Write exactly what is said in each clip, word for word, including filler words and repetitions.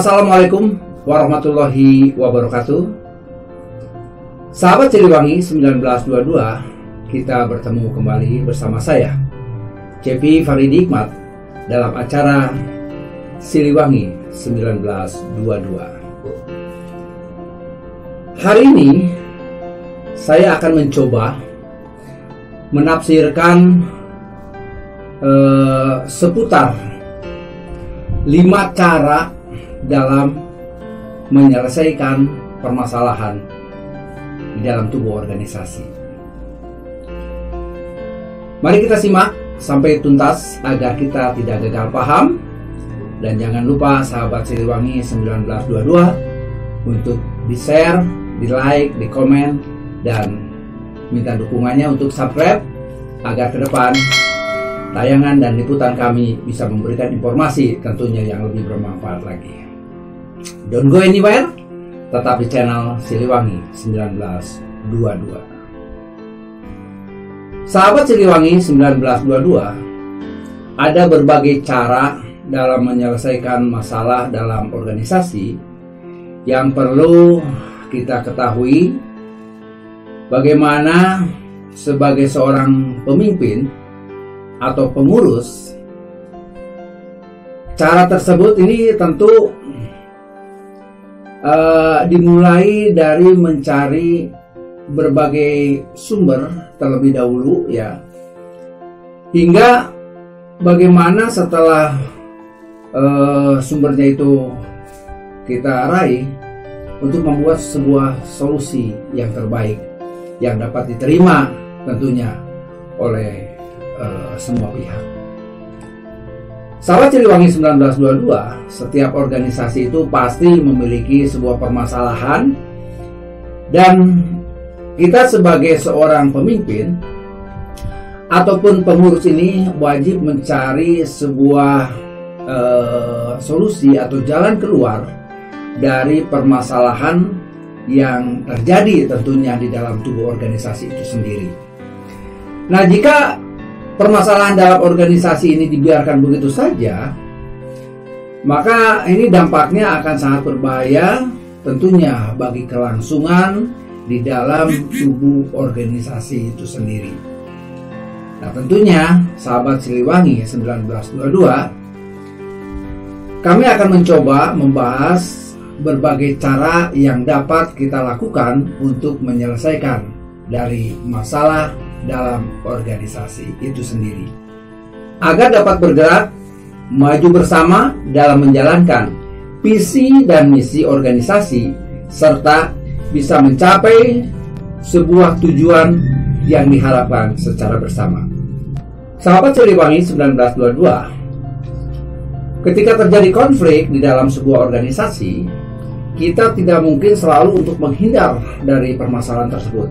Assalamualaikum warahmatullahi wabarakatuh. Sahabat Siliwangi seribu sembilan ratus dua puluh dua, kita bertemu kembali bersama saya, C P Faridi Hikmat, dalam acara Siliwangi seribu sembilan ratus dua puluh dua. Hari ini saya akan mencoba menafsirkan eh, seputar lima cara dalam menyelesaikan permasalahan di dalam tubuh organisasi. Mari kita simak sampai tuntas agar kita tidak gagal paham. Dan jangan lupa sahabat Siliwangi seribu sembilan ratus dua puluh dua untuk di-share, di-like, di-komen, dan minta dukungannya untuk subscribe agar ke depan tayangan dan liputan kami bisa memberikan informasi tentunya yang lebih bermanfaat lagi. Don't go anywhere, tetap di channel Siliwangi seribu sembilan ratus dua puluh dua. Sahabat Siliwangi seribu sembilan ratus dua puluh dua, ada berbagai cara dalam menyelesaikan masalah dalam organisasi yang perlu kita ketahui. Bagaimana sebagai seorang pemimpin atau pengurus, cara tersebut ini tentu Uh, dimulai dari mencari berbagai sumber terlebih dahulu, ya, hingga bagaimana setelah uh, sumbernya itu kita raih untuk membuat sebuah solusi yang terbaik yang dapat diterima tentunya oleh uh, semua pihak. Sahabat Siliwangi seribu sembilan ratus dua puluh dua, setiap organisasi itu pasti memiliki sebuah permasalahan, dan kita sebagai seorang pemimpin ataupun pengurus ini wajib mencari sebuah uh, solusi atau jalan keluar dari permasalahan yang terjadi tentunya di dalam tubuh organisasi itu sendiri. Nah, jika permasalahan dalam organisasi ini dibiarkan begitu saja, maka ini dampaknya akan sangat berbahaya tentunya bagi kelangsungan di dalam tubuh organisasi itu sendiri. Nah, tentunya sahabat Siliwangi seribu sembilan ratus dua puluh dua, kami akan mencoba membahas berbagai cara yang dapat kita lakukan untuk menyelesaikan dari masalah dalam organisasi itu sendiri, agar dapat bergerak maju bersama dalam menjalankan visi dan misi organisasi, serta bisa mencapai sebuah tujuan yang diharapkan secara bersama. Sahabat Siliwangi seribu sembilan ratus dua puluh dua, ketika terjadi konflik di dalam sebuah organisasi, kita tidak mungkin selalu untuk menghindar dari permasalahan tersebut.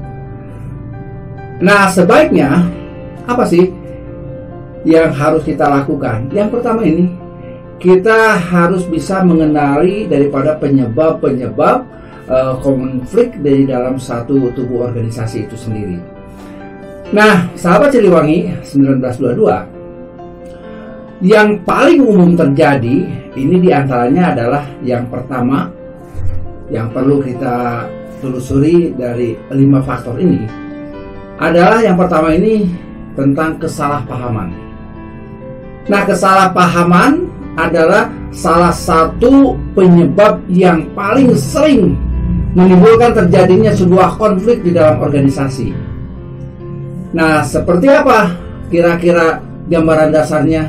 Nah, sebaiknya apa sih yang harus kita lakukan? Yang pertama ini, kita harus bisa mengenali daripada penyebab-penyebab uh, konflik dari dalam satu tubuh organisasi itu sendiri. Nah, sahabat Siliwangi seribu sembilan ratus dua puluh dua, yang paling umum terjadi ini diantaranya adalah yang pertama yang perlu kita telusuri dari lima faktor ini adalah yang pertama ini tentang kesalahpahaman. Nah, kesalahpahaman adalah salah satu penyebab yang paling sering menimbulkan terjadinya sebuah konflik di dalam organisasi. Nah, seperti apa kira-kira gambaran dasarnya?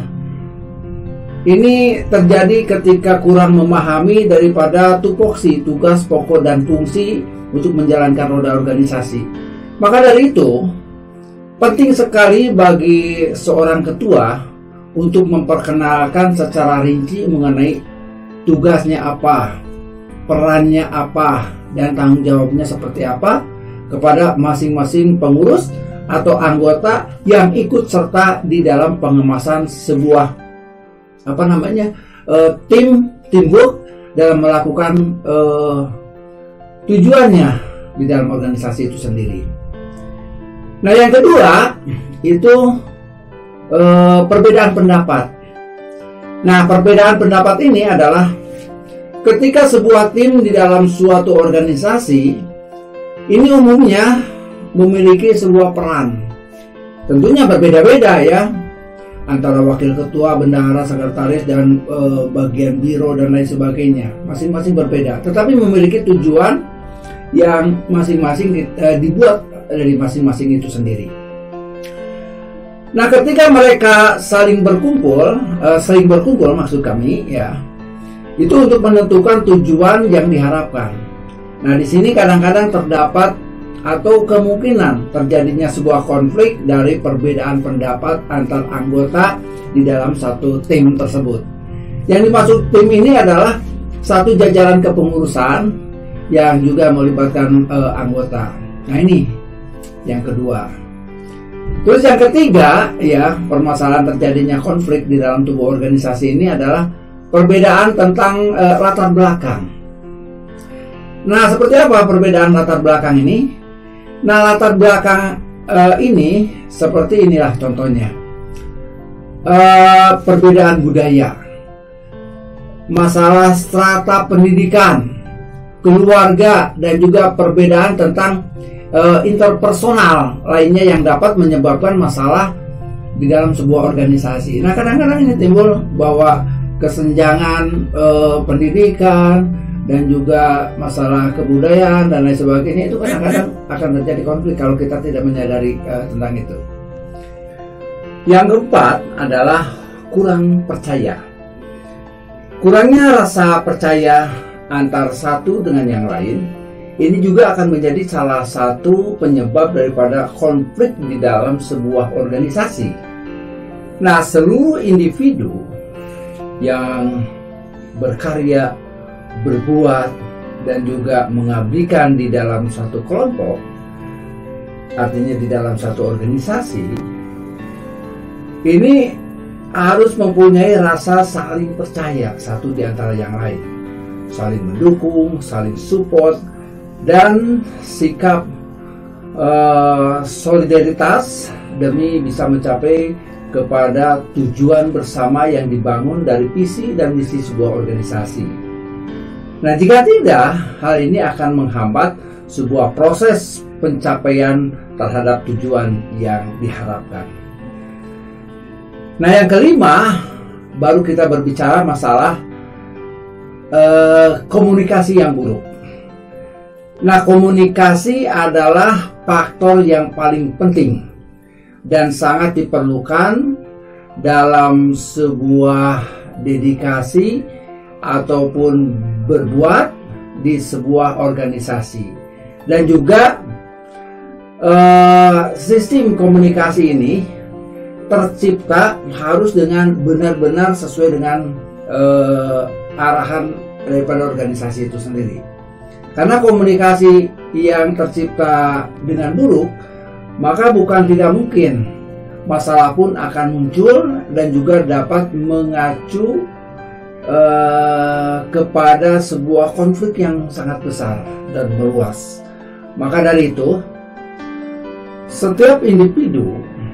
Ini terjadi ketika kurang memahami daripada tupoksi, tugas pokok dan fungsi untuk menjalankan roda organisasi. Maka dari itu, penting sekali bagi seorang ketua untuk memperkenalkan secara rinci mengenai tugasnya apa, perannya apa, dan tanggung jawabnya seperti apa kepada masing-masing pengurus atau anggota yang ikut serta di dalam pengemasan sebuah apa namanya uh, tim teamwork dalam melakukan uh, tujuannya di dalam organisasi itu sendiri. Nah, yang kedua itu eh, perbedaan pendapat. Nah, perbedaan pendapat ini adalah ketika sebuah tim di dalam suatu organisasi ini umumnya memiliki sebuah peran. Tentunya berbeda-beda ya, antara wakil ketua, bendahara, sekretaris, dan e, bagian biro dan lain sebagainya. Masing-masing berbeda, tetapi memiliki tujuan yang masing-masing e, dibuat dari masing-masing itu sendiri. Nah, ketika mereka saling berkumpul, e, sering berkumpul maksud kami ya, itu untuk menentukan tujuan yang diharapkan. Nah, di sini kadang-kadang terdapat atau kemungkinan terjadinya sebuah konflik dari perbedaan pendapat antar anggota di dalam satu tim tersebut. Yang dimaksud tim ini adalah satu jajaran kepengurusan yang juga melibatkan uh, anggota. Nah, ini yang kedua. Terus yang ketiga ya, permasalahan terjadinya konflik di dalam tubuh organisasi ini adalah perbedaan tentang uh, latar belakang. Nah, seperti apa perbedaan latar belakang ini? Nah, latar belakang uh, ini seperti inilah contohnya. Uh, perbedaan budaya, masalah strata pendidikan, keluarga, dan juga perbedaan tentang uh, interpersonal lainnya yang dapat menyebabkan masalah di dalam sebuah organisasi. Nah, kadang-kadang ini timbul bahwa kesenjangan uh, pendidikan dan juga masalah kebudayaan dan lain sebagainya itu kadang-kadang akan terjadi konflik kalau kita tidak menyadari uh, tentang itu. Yang keempat adalah kurang percaya. Kurangnya rasa percaya antar satu dengan yang lain ini juga akan menjadi salah satu penyebab daripada konflik di dalam sebuah organisasi. Nah, seluruh individu yang berkarya, berbuat, dan juga mengabdikan di dalam satu kelompok, artinya di dalam satu organisasi, ini harus mempunyai rasa saling percaya satu di antara yang lain, saling mendukung, saling support, dan sikap uh, solidaritas demi bisa mencapai kepada tujuan bersama yang dibangun dari visi dan misi sebuah organisasi. Nah, jika tidak, hal ini akan menghambat sebuah proses pencapaian terhadap tujuan yang diharapkan. Nah, yang kelima, baru kita berbicara masalah eh, komunikasi yang buruk. Nah, komunikasi adalah faktor yang paling penting dan sangat diperlukan dalam sebuah dedikasi ataupun berbuat di sebuah organisasi. Dan juga uh, sistem komunikasi ini tercipta harus dengan benar-benar sesuai dengan uh, arahan daripada organisasi itu sendiri. Karena komunikasi yang tercipta dengan buruk, maka bukan tidak mungkin masalah pun akan muncul dan juga dapat mengacu Uh, kepada sebuah konflik yang sangat besar dan meluas. Maka dari itu, setiap individu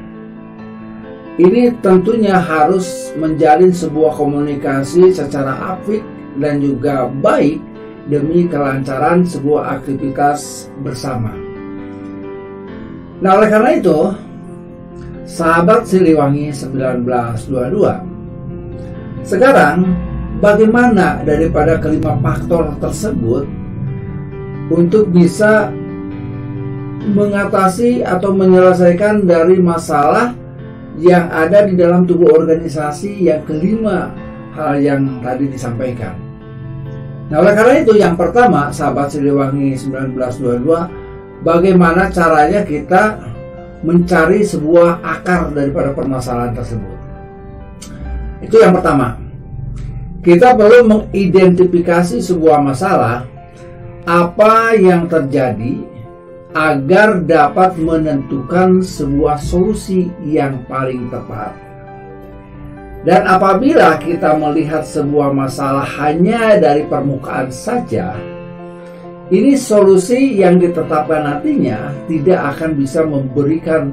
ini tentunya harus menjalin sebuah komunikasi secara apik dan juga baik demi kelancaran sebuah aktivitas bersama. Nah, oleh karena itu, sahabat Siliwangi seribu sembilan ratus dua puluh dua, sekarang bagaimana daripada kelima faktor tersebut untuk bisa mengatasi atau menyelesaikan dari masalah yang ada di dalam tubuh organisasi yang kelima hal yang tadi disampaikan. Nah, oleh karena itu, yang pertama, sahabat Siliwangi seribu sembilan ratus dua puluh dua, bagaimana caranya kita mencari sebuah akar daripada permasalahan tersebut. Itu yang pertama. Kita perlu mengidentifikasi sebuah masalah, apa yang terjadi, agar dapat menentukan sebuah solusi yang paling tepat. Dan apabila kita melihat sebuah masalah hanya dari permukaan saja, ini solusi yang ditetapkan nantinya tidak akan bisa memberikan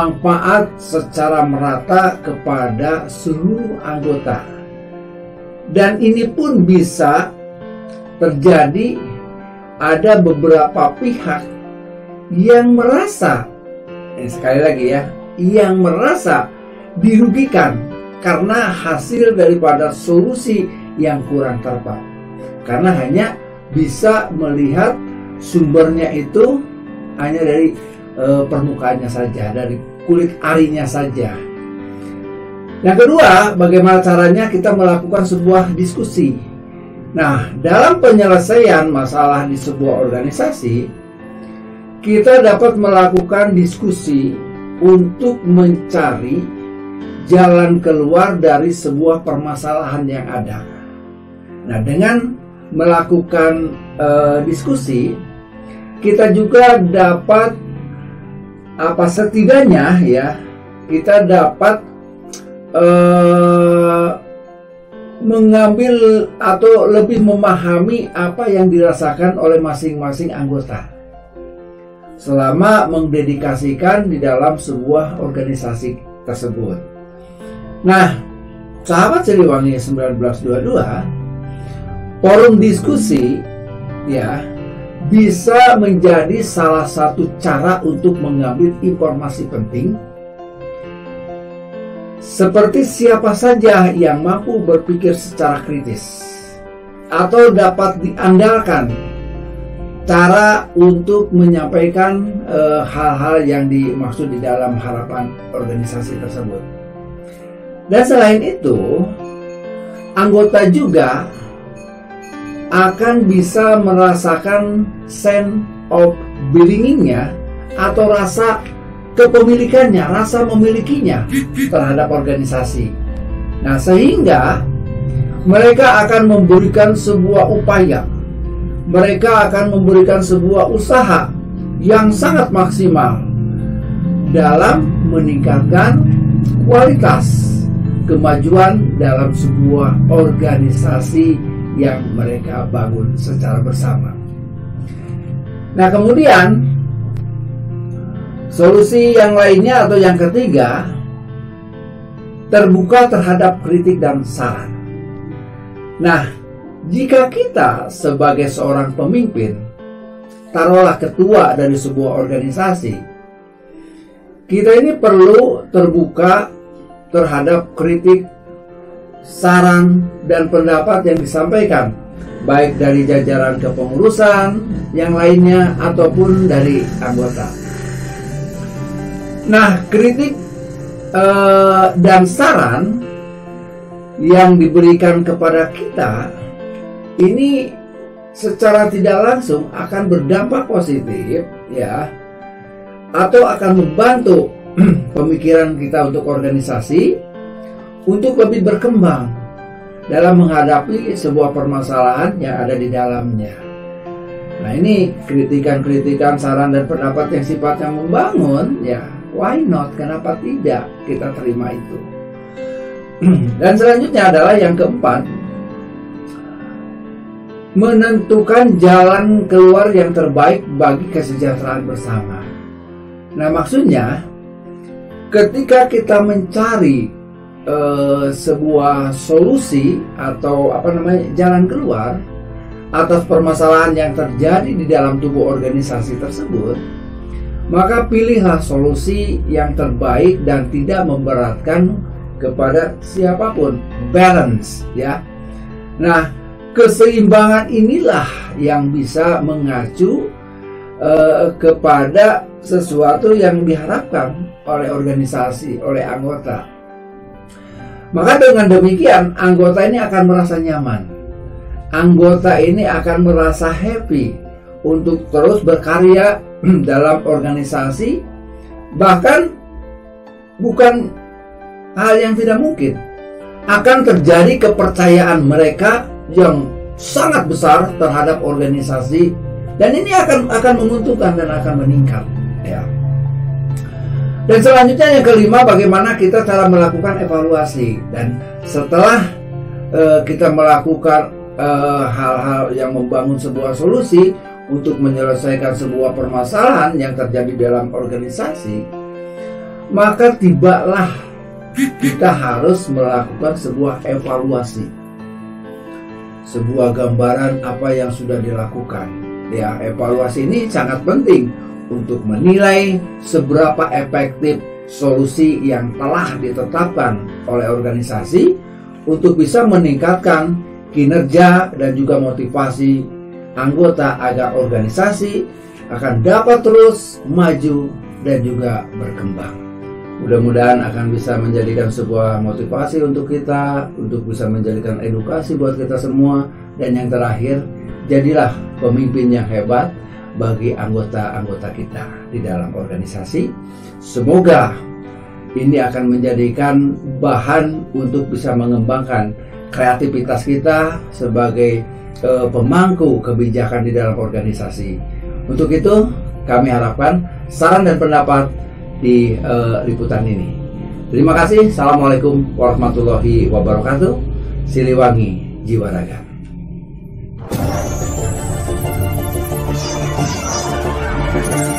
manfaat secara merata kepada seluruh anggota. Dan ini pun bisa terjadi ada beberapa pihak yang merasa, eh, sekali lagi ya, yang merasa dirugikan karena hasil daripada solusi yang kurang tepat. Karena hanya bisa melihat sumbernya itu hanya dari e, permukaannya saja, dari kulit arinya saja. Yang kedua, bagaimana caranya kita melakukan sebuah diskusi. Nah, dalam penyelesaian masalah di sebuah organisasi, kita dapat melakukan diskusi untuk mencari jalan keluar dari sebuah permasalahan yang ada. Nah, dengan melakukan uh, diskusi, kita juga dapat apa setidaknya ya, kita dapat Uh, mengambil atau lebih memahami apa yang dirasakan oleh masing-masing anggota selama mendedikasikan di dalam sebuah organisasi tersebut. Nah, sahabat Siliwangi seribu sembilan ratus dua puluh dua, forum diskusi ya bisa menjadi salah satu cara untuk mengambil informasi penting, seperti siapa saja yang mampu berpikir secara kritis atau dapat diandalkan cara untuk menyampaikan hal-hal e, yang dimaksud di dalam harapan organisasi tersebut. Dan selain itu, anggota juga akan bisa merasakan sense of belonging-nya atau rasa kepemilikannya, rasa memilikinya terhadap organisasi. Nah, sehingga mereka akan memberikan sebuah upaya, mereka akan memberikan sebuah usaha yang sangat maksimal dalam meningkatkan kualitas kemajuan dalam sebuah organisasi yang mereka bangun secara bersama. Nah, kemudian solusi yang lainnya atau yang ketiga, terbuka terhadap kritik dan saran. Nah, jika kita sebagai seorang pemimpin, taruhlah ketua dari sebuah organisasi, kita ini perlu terbuka terhadap kritik, saran, dan pendapat yang disampaikan, baik dari jajaran kepengurusan yang lainnya ataupun dari anggota. Nah, kritik eh, dan saran yang diberikan kepada kita ini secara tidak langsung akan berdampak positif ya, atau akan membantu pemikiran kita untuk organisasi untuk lebih berkembang dalam menghadapi sebuah permasalahan yang ada di dalamnya. Nah, ini kritikan-kritikan, saran dan pendapat yang sifatnya membangun ya, why not? Kenapa tidak kita terima itu? Dan selanjutnya adalah yang keempat, menentukan jalan keluar yang terbaik bagi kesejahteraan bersama. Nah, maksudnya ketika kita mencari uh, sebuah solusi atau apa namanya jalan keluar atas permasalahan yang terjadi di dalam tubuh organisasi tersebut, maka pilihlah solusi yang terbaik dan tidak memberatkan kepada siapapun. Balance ya. Nah, keseimbangan inilah yang bisa mengacu uh, kepada sesuatu yang diharapkan oleh organisasi, oleh anggota. Maka dengan demikian anggota ini akan merasa nyaman. Anggota ini akan merasa happy untuk terus berkarya dalam organisasi. Bahkan bukan hal yang tidak mungkin, akan terjadi kepercayaan mereka yang sangat besar terhadap organisasi, dan ini akan akan menguntungkan dan akan meningkat ya. Dan selanjutnya yang kelima, bagaimana kita cara melakukan evaluasi. Dan setelah uh, kita melakukan hal-hal uh, yang membangun sebuah solusi untuk menyelesaikan sebuah permasalahan yang terjadi dalam organisasi, maka tibalah kita harus melakukan sebuah evaluasi. sebuah gambaran apa yang sudah dilakukan. Ya, evaluasi ini sangat penting untuk menilai seberapa efektif solusi yang telah ditetapkan oleh organisasi untuk bisa meningkatkan kinerja dan juga motivasi anggota agar organisasi akan dapat terus maju dan juga berkembang. Mudah-mudahan akan bisa menjadikan sebuah motivasi untuk kita, untuk bisa menjadikan edukasi buat kita semua. Dan yang terakhir, jadilah pemimpin yang hebat bagi anggota-anggota kita di dalam organisasi. Semoga ini akan menjadikan bahan untuk bisa mengembangkan kreativitas kita sebagai eh, pemangku kebijakan di dalam organisasi. Untuk itu, kami harapkan saran dan pendapat di uh, liputan ini. Terima kasih. Assalamualaikum warahmatullahi wabarakatuh. Siliwangi Jiwa Raga.